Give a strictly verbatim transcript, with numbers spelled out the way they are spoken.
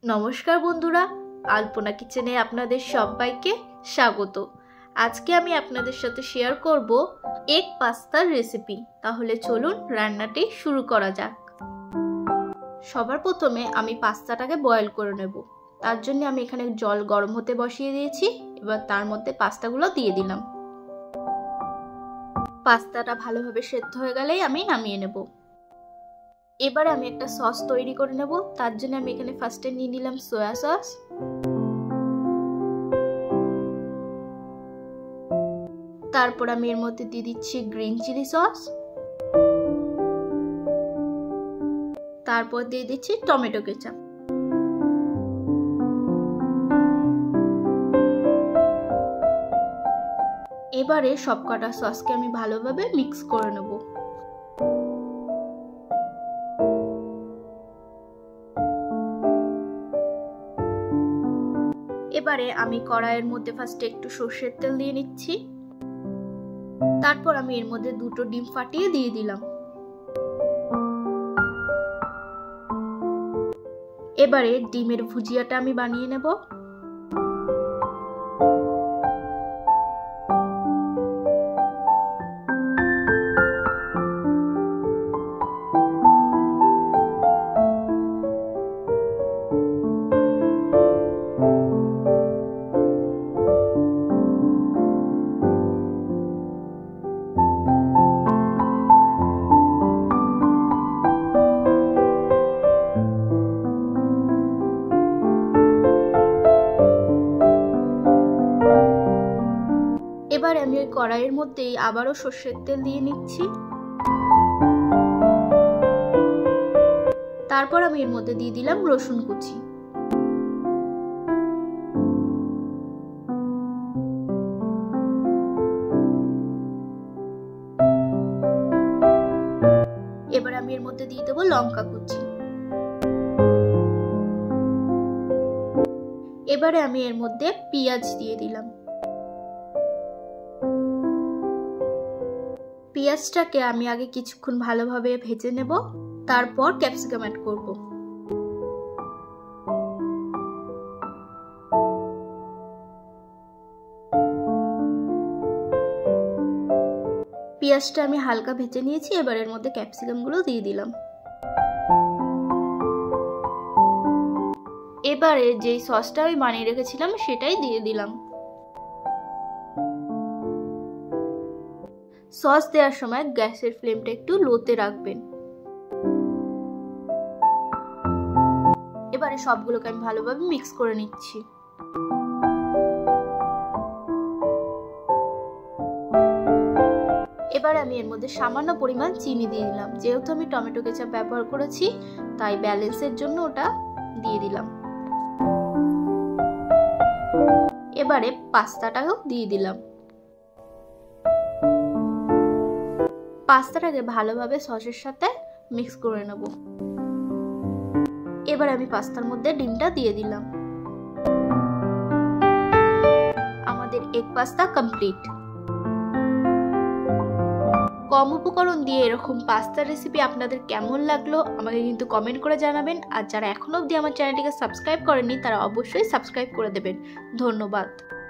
নমস্কার বন্ধুরা, আলপনা কিচেনে আপনাদের সবাইকে স্বাগত। আজকে আমি আপনাদের সাথে শেয়ার করব এগ পাস্তার রেসিপি। তাহলে চলুন রান্নাটি শুরু করা যাক। সবার প্রথমে আমি পাস্তাটাকে বয়েল করে নেব। তার জন্য আমি এখানে জল গরম হতে বসিয়ে দিয়েছি। এবার তার মধ্যে পাস্তাগুলো দিয়ে দিলাম। পাস্তাটা ভালোভাবে সেদ্ধ হয়ে গেলেই আমি নামিয়ে নেব। এবারে আমি একটা সস তৈরি করে নেব। তার জন্য আমি এখানে ফার্স্টে নিয়ে নিলাম সয়া সস, তারপর আমি এর মধ্যে দিয়ে দিচ্ছি গ্রিন চিলি সস, তারপর দিয়ে দিচ্ছি টমেটো কেচাপ। এবারে সবকটা সসকে আমি ভালোভাবে মিক্স করে নেব। এবারে আমি কড়াইয়ের মধ্যে ফার্স্টে একটু সরষের তেল দিয়ে নিচ্ছি। তারপর আমি এর মধ্যে দুটো ডিম ফাটিয়ে দিয়ে দিলাম। এবারে ডিমের ভুজিয়াটা আমি বানিয়ে নেব। এবার আমি ওই কড়াইয়ের মধ্যেই আবারও সরষের তেল দিয়ে নিচ্ছি। তারপর আমি এর মধ্যে দিয়ে দিলাম রসুন কুচি। এবার আমি এর মধ্যে দিয়ে দেবো লঙ্কা কুচি। এবারে আমি এর মধ্যে পেঁয়াজ দিয়ে দিলাম। পেঁয়াজটাকে আমি আগে কিছুক্ষণ ভালোভাবে ভেজে নেব, তারপর ক্যাপসিকাম অ্যাড করব। পেঁয়াজটা আমি হালকা ভেজে নিয়েছি। এবার এর মধ্যে ক্যাপসিকামগুলো দিয়ে দিলাম। এবারে যেই সসটা আমি বানিয়ে রেখেছিলাম সেটাই দিয়ে দিলাম। সস দেওয়ার সময় গ্যাসের ফ্লেমটা একটু লোতে রাখবেন। এবারে সবগুলোকে আমি ভালোভাবে মিক্স করে নিচ্ছি। এবার আমি এর মধ্যে সামান্য পরিমাণ চিনি দিয়ে দিলাম। যেহেতু আমি টমেটো কেচাপ ব্যবহার করেছি তাই ব্যালেন্সের জন্য ওটা দিয়ে দিলাম। এবারে পাস্তাটাও দিয়ে দিলাম। পাস্তাটাকে ভালোভাবে সসের সাথে মিক্স করে নেব। এবার আমি পাস্তার মধ্যে ডিমটা দিয়ে দিলাম। আমাদের এগ পাস্তা কমপ্লিট। কম উপকরণ দিয়ে এরকম পাস্তা রেসিপি আপনাদের কেমন লাগলো আমাকে কিন্তু কমেন্ট করে জানাবেন। আর যারা এখনো অবধি আমার চ্যানেলটিকে সাবস্ক্রাইব করেননি তারা অবশ্যই সাবস্ক্রাইব করে দেবেন। ধন্যবাদ।